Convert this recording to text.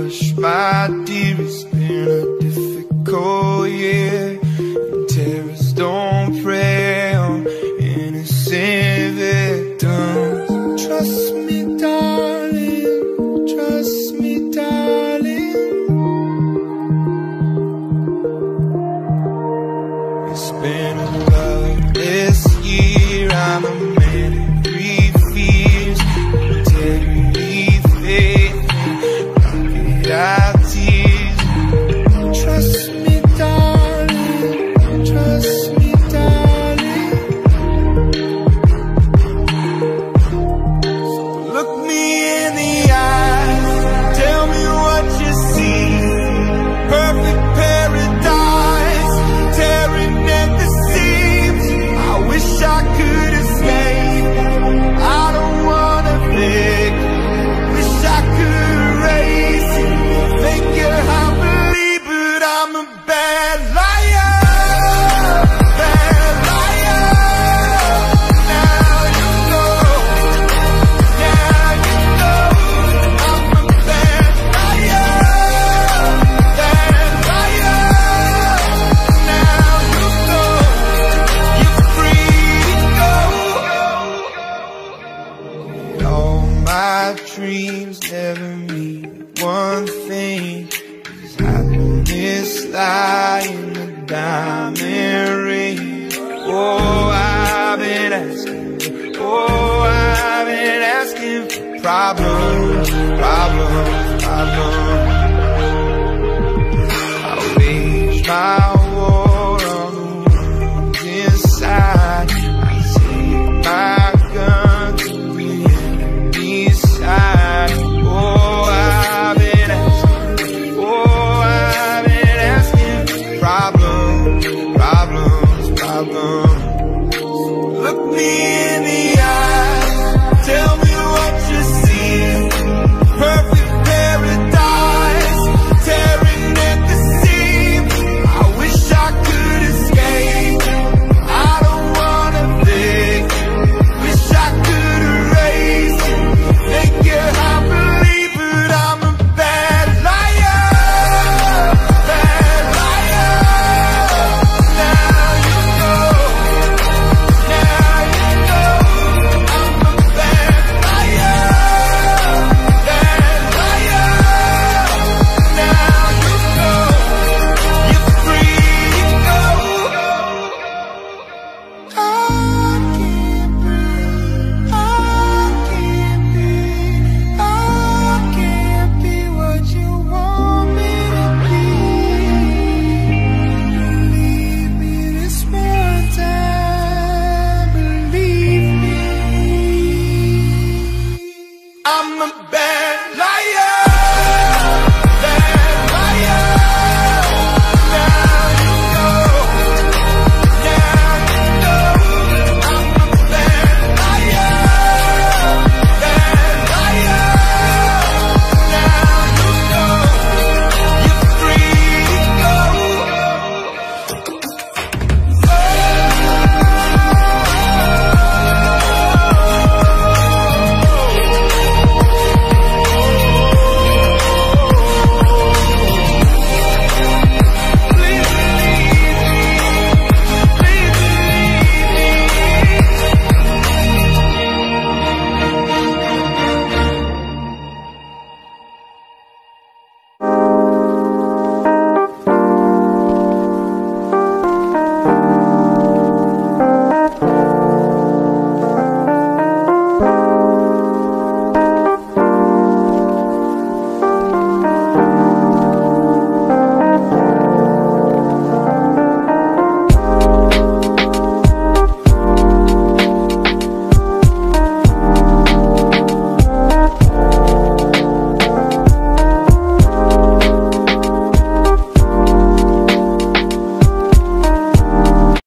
hush, my dear, it's been a difficult year. And terrorists don't prey on innocent victims. Trust me, darling, trust me, darling. It's been a loveless year. I'm a man of three fears: integrity, faith, and crocodile tears. Trust me, darling, trust me, darling. So look me in the eyes, tell me what you see. Perfect paradise, tearing at the seams. I wish I could escape, I don't wanna think. Wish I could erase it, make it happily, but I'm a bad liar, bad liar. Now you know, now you know, I'm a bad liar, bad liar. Now you know, you're free to go. All my dreams never mean one thing. Is happiness lie in the diamond ring? Oh, I've been asking, oh, I've been asking for problems.